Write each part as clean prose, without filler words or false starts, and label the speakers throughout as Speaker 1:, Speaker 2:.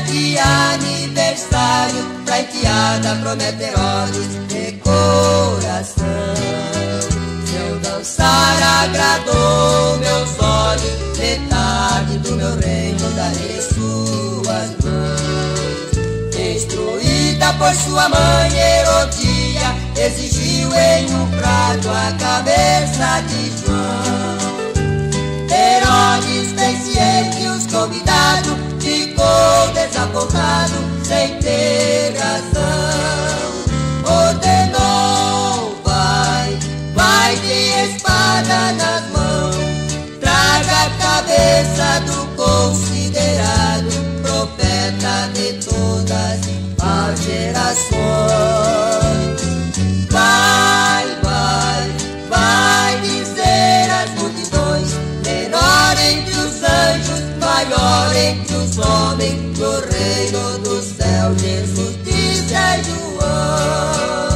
Speaker 1: de aniversário, pra enteada promete Herodes de coração. Se eu dançar agradou meus olhos, metade do meu reino darei em suas mãos. Instruída por sua mãe Herodia, exigiu em um prato a cabeça de João. Herodes fez entre os convidados, ficou desapontado sem ter razão. Ordenou, vai de espada nas mãos, traga a cabeça do considerado profeta de todas as gerações. Vai dizer às multidões, menor entre os anjos, maior entre os homens, no reino do céu Jesus diz a João.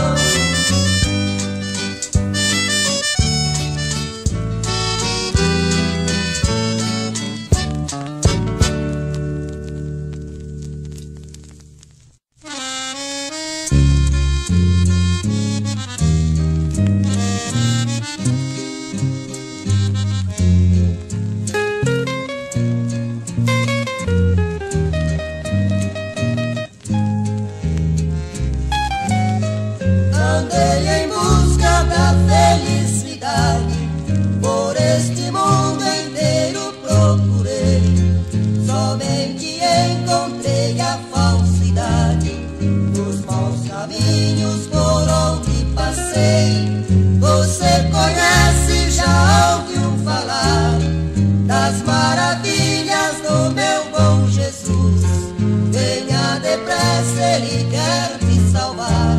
Speaker 1: Andei em busca da felicidade, por este mundo inteiro procurei, somente encontrei a falsidade nos maus caminhos por onde passei. Você conhece, já ouviu falar das maravilhas do meu bom Jesus? Venha depressa, Ele quer te salvar,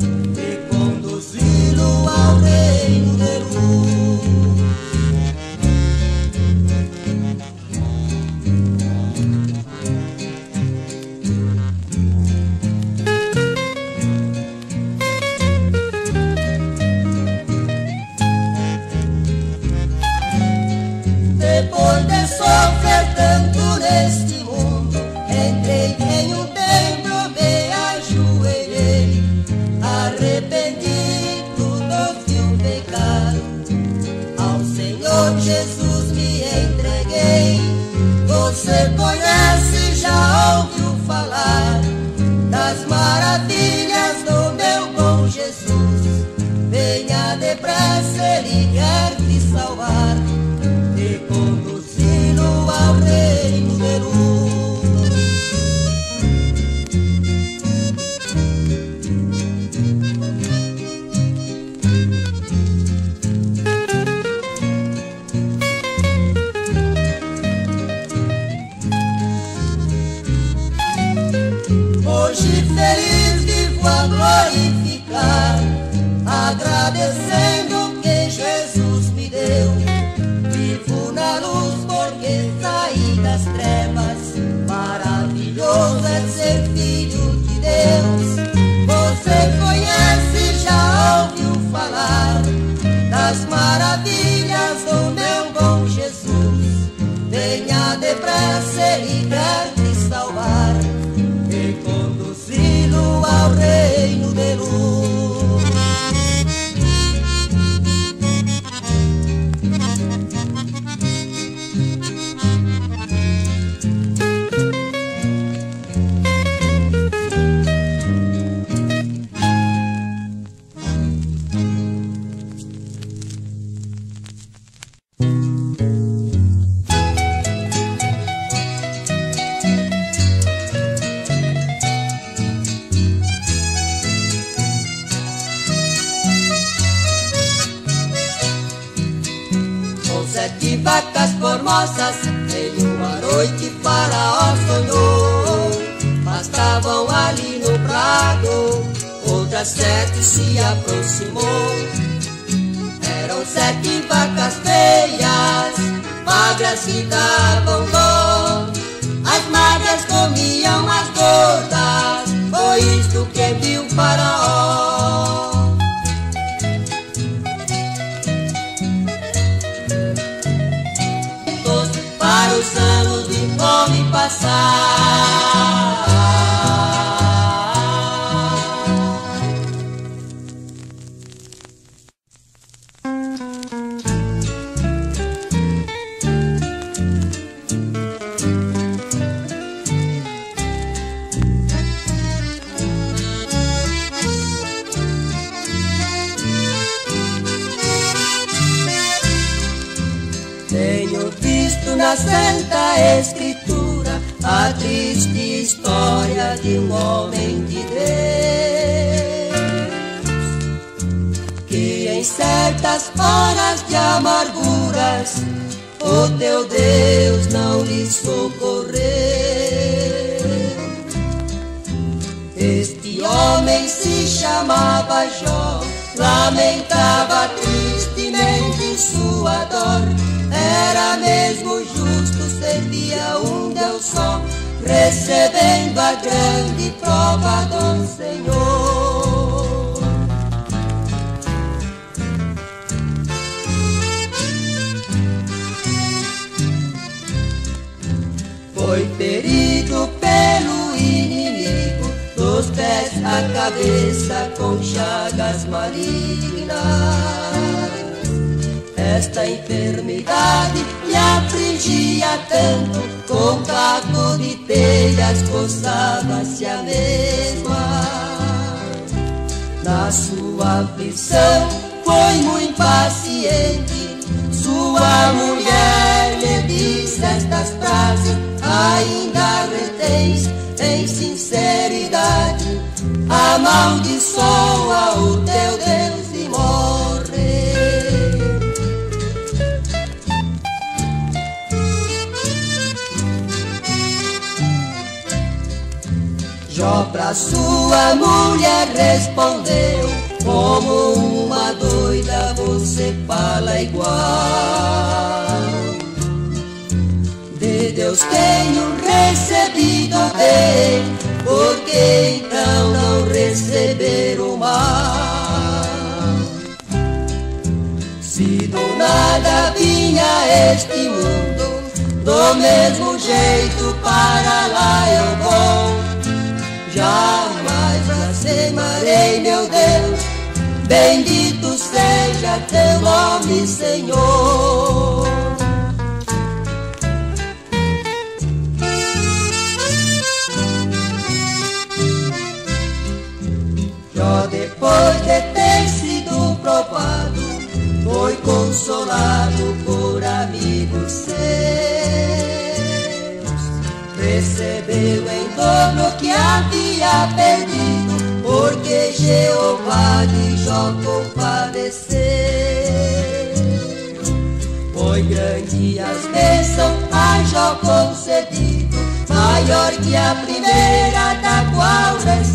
Speaker 1: ao reino de luz. Depois de sofrer tanto neste mundo, entrei em um templo, me ajoelhei, arrependi ao Senhor Jesus me entreguei. Você conhece, já ouviu falar das maravilhas do meu bom Jesus? Venha depressa, Ele quer te salvar e conduzi-lo ao reino de luz. Hoje feliz vivo a glorificar, agradecendo o que Jesus me deu. Vivo na luz porque saí das trevas, maravilhoso é ser filho de Deus. Você conhece, já ouviu falar das maravilhas do meu bom Jesus? Venha depressa, Ele quer te salvar e conduzi-lo ao reino de luz. Sete vacas formosas em uma noite Faraó sonhou. Pastavam ali no prado, outras sete se aproximou. Eram sete vacas feias, magras que davam dó. As magras comiam as gordas, foi isto que viu Faraó. Para os anos de fome passar, pela Santa Escritura, a triste história de um homem de Deus, que em certas horas de amarguras o teu Deus não lhe socorreu. Este homem se chamava Jó, lamentava tristemente em sua dor. Era mesmo justo, servia um Deus só, recebendo a grande prova do Senhor. Foi ferido pelo inimigo, dos pés à cabeça com chagas malignas. Esta enfermidade lhe afligia tanto, com caco de telhas coçava-se a mesma. Na sua aflição foi muito impaciente, sua mulher lhe disse estas frases: ainda retens em sinceridade, amaldiçoa o teu Deus e morre. Jó pra sua mulher respondeu: como uma doida você fala igual. De Deus tenho recebido bem, porque então não receber o mal? Se do nada vinha este mundo, do mesmo jeito para lá eu vou. Jamais blasfemarei, meu Deus, bendito seja teu nome, Senhor. Jó, depois de ter sido provado, foi consolado por amigos seus. Recebeu em dobro o que havia perdido, porque Jeová de Jó compadeceu. Foi grande as bênçãos a Jó concedido, maior que a primeira da qual recebeu.